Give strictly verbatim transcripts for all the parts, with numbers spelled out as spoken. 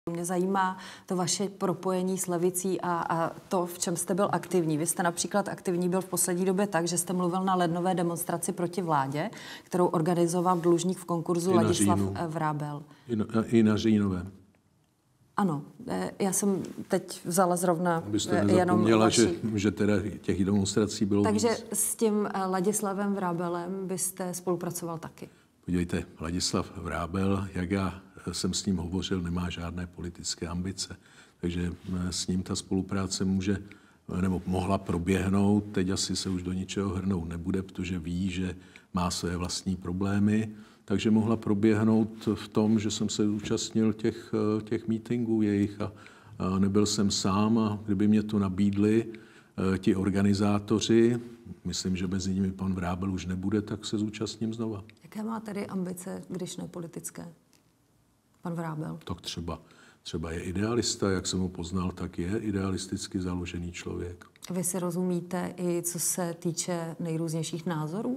Mě zajímá to vaše propojení s levicí a, a to, v čem jste byl aktivní. Vy jste například aktivní byl v poslední době tak, že jste mluvil na lednové demonstraci proti vládě, kterou organizoval dlužník v konkurzu Ladislav Vrábel. I na, I na říjnové. Ano, já jsem teď vzala zrovna Abyste jenom vaši... že, že teda těch demonstrací bylo Takže víc. S tím Ladislavem Vrábelem byste spolupracoval taky? Podívejte, Ladislav Vrábel, jak já jsem s ním hovořil, nemá žádné politické ambice. Takže s ním ta spolupráce může, nebo mohla proběhnout. Teď asi se už do ničeho hrnout nebude, protože ví, že má své vlastní problémy. Takže mohla proběhnout v tom, že jsem se účastnil těch, těch mítinků jejich a, a nebyl jsem sám. A kdyby mě to nabídli ti organizátoři, myslím, že mezi nimi pan Vrábel už nebude, tak se zúčastním znova. Jaké má tedy ambice, když ne politické? Pan Vrábel. Tak třeba, třeba je idealista, jak jsem ho poznal, tak je idealisticky založený člověk. Vy si rozumíte i co se týče nejrůznějších názorů?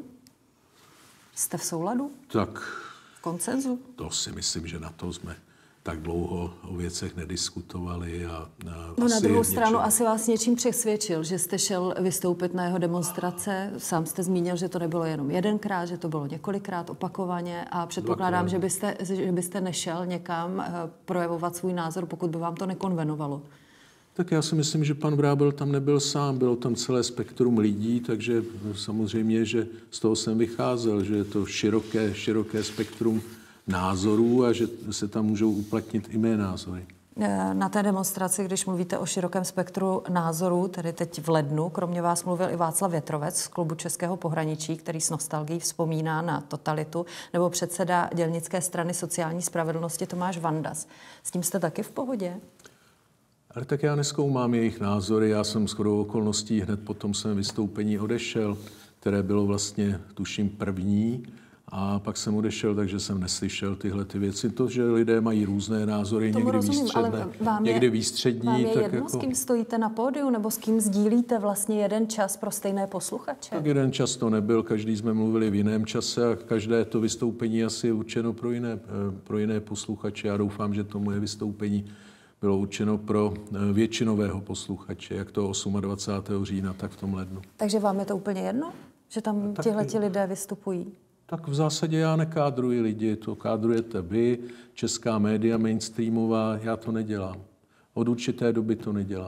Jste v souladu? Tak. V konsenzu? To si myslím, že na to jsme tak dlouho o věcech nediskutovali. A, a no na druhou něčem... stranu asi vás něčím přesvědčil, že jste šel vystoupit na jeho demonstrace. Sám jste zmínil, že to nebylo jenom jedenkrát, že to bylo několikrát opakovaně a předpokládám, že byste, že byste nešel někam projevovat svůj názor, pokud by vám to nekonvenovalo. Tak já si myslím, že pan Vrábel tam nebyl sám, bylo tam celé spektrum lidí, takže samozřejmě, že z toho jsem vycházel, že je to široké, široké spektrum názorů a že se tam můžou uplatnit i mé názory. Na té demonstraci, když mluvíte o širokém spektru názorů, tedy teď v lednu, kromě vás mluvil i Václav Větrovec z klubu Českého pohraničí, který s nostalgií vzpomíná na totalitu, nebo předseda dělnické strany sociální spravedlnosti Tomáš Vandas. S tím jste taky v pohodě? Ale tak já nezkoumám jejich názory. Já jsem shodou okolností hned po tom svém vystoupení odešel, které bylo vlastně, tuším, první. A pak jsem odešel, takže jsem neslyšel tyhle ty věci. To, že lidé mají různé názory, tomu někdy rozumím, výstředné, vám někdy je, výstřední. Vám je tak jedno, jako... s kým stojíte na pódiu, nebo s kým sdílíte vlastně jeden čas pro stejné posluchače? Tak jeden čas to nebyl, každý jsme mluvili v jiném čase a každé to vystoupení asi je určeno pro jiné, pro jiné posluchače. Já doufám, že to moje vystoupení bylo určeno pro většinového posluchače, jak to dvacátého osmého října, tak v tom lednu. Takže vám je to úplně jedno, že tam tihleti lidé vystupují? Tak v zásadě já nekádruji lidi, to kádrujete vy, česká média mainstreamová, já to nedělám. Od určité doby to nedělám.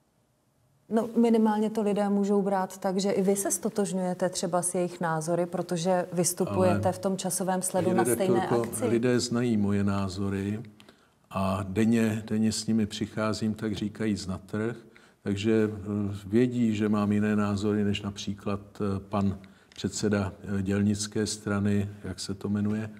No minimálně to lidé můžou brát tak, že i vy se stotožňujete třeba s jejich názory, protože vystupujete ale v tom časovém sledu na stejné akci. Lidé znají moje názory a denně, denně s nimi přicházím, tak říkajíc, na trh, takže vědí, že mám jiné názory, než například pan předseda dělnické strany, jak se to jmenuje,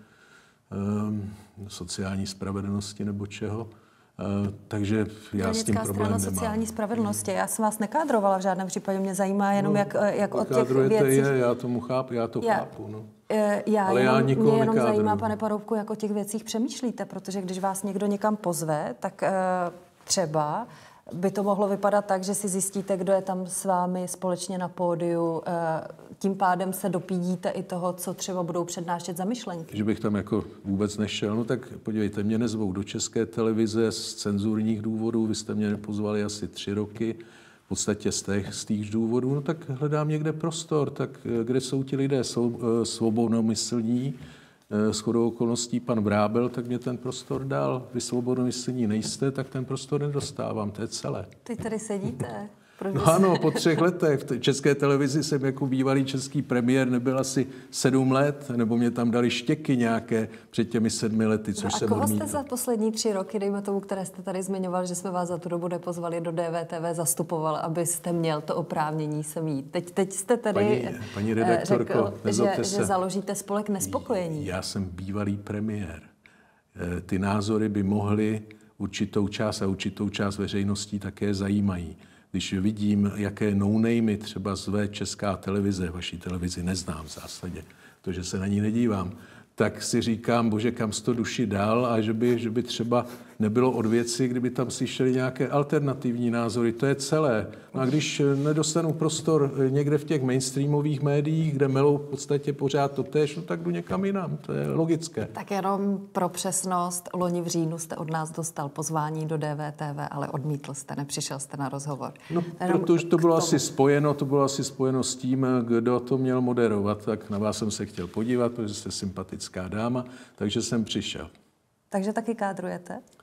sociální spravedlnosti nebo čeho. Takže já s tím problém nemám. Sociální spravedlnosti. Já jsem vás nekádrovala v žádném případě. Mě zajímá jenom, no, jak, jak od těch věcí... Je, já tomu chápu, já to já, chápu. No. Já Ale jenom, já nikoho mě jenom nekádruju. zajímá, pane Paroubku, jak o těch věcích přemýšlíte, protože když vás někdo někam pozve, tak uh, třeba by to mohlo vypadat tak, že si zjistíte, kdo je tam s vámi společně na pódiu. Tím pádem se dopídíte i toho, co třeba budou přednášet za myšlenky. Že bych tam jako vůbec nešel, no tak podívejte, mě nezvou do České televize z cenzurních důvodů, vy jste mě nepozvali asi tři roky, v podstatě z těch, z těch důvodů, no tak hledám někde prostor, tak kde jsou ti lidé svobodnomyslní, shodou okolností pan Vrábel, tak mě ten prostor dal. Vy svobodnomyslní nejste, tak ten prostor nedostávám, to je celé. Ty tady sedíte. No ano, po třech letech. V České televizi jsem jako bývalý český premiér nebyl asi sedm let, nebo mě tam dali štěky nějaké před těmi sedmi lety, což no jsem odmítl. A koho odmítl. jste za poslední tři roky, dejme tomu, které jste tady zmiňoval, že jsme vás za tu dobu nepozvali do D V T V, zastupoval, abyste měl to oprávnění sem jít? Teď, teď jste tady paní, paní redaktorko, řekl, že, že založíte spolek nespokojení. Já jsem bývalý premiér. Ty názory by mohly určitou část a určitou část veřejností také zajímají. Když vidím, jaké no-namey třeba zve Česká televize, vaší televizi neznám v zásadě, protože se na ní nedívám, tak si říkám, bože, kam sto duši dal a že by, že by třeba nebylo od věci, kdyby tam slyšeli nějaké alternativní názory. To je celé. No a když nedostanu prostor někde v těch mainstreamových médiích, kde melou v podstatě pořád to též, no tak jdu někam jinam. To je logické. Tak jenom pro přesnost, loni v říjnu jste od nás dostal pozvání do D V T V, ale odmítl jste, nepřišel jste na rozhovor. No, protože to bylo asi spojeno, to bylo asi spojeno s tím, kdo to měl moderovat. Tak na vás jsem se chtěl podívat, protože jste sympatická dáma, takže jsem přišel. Takže taky kádrujete?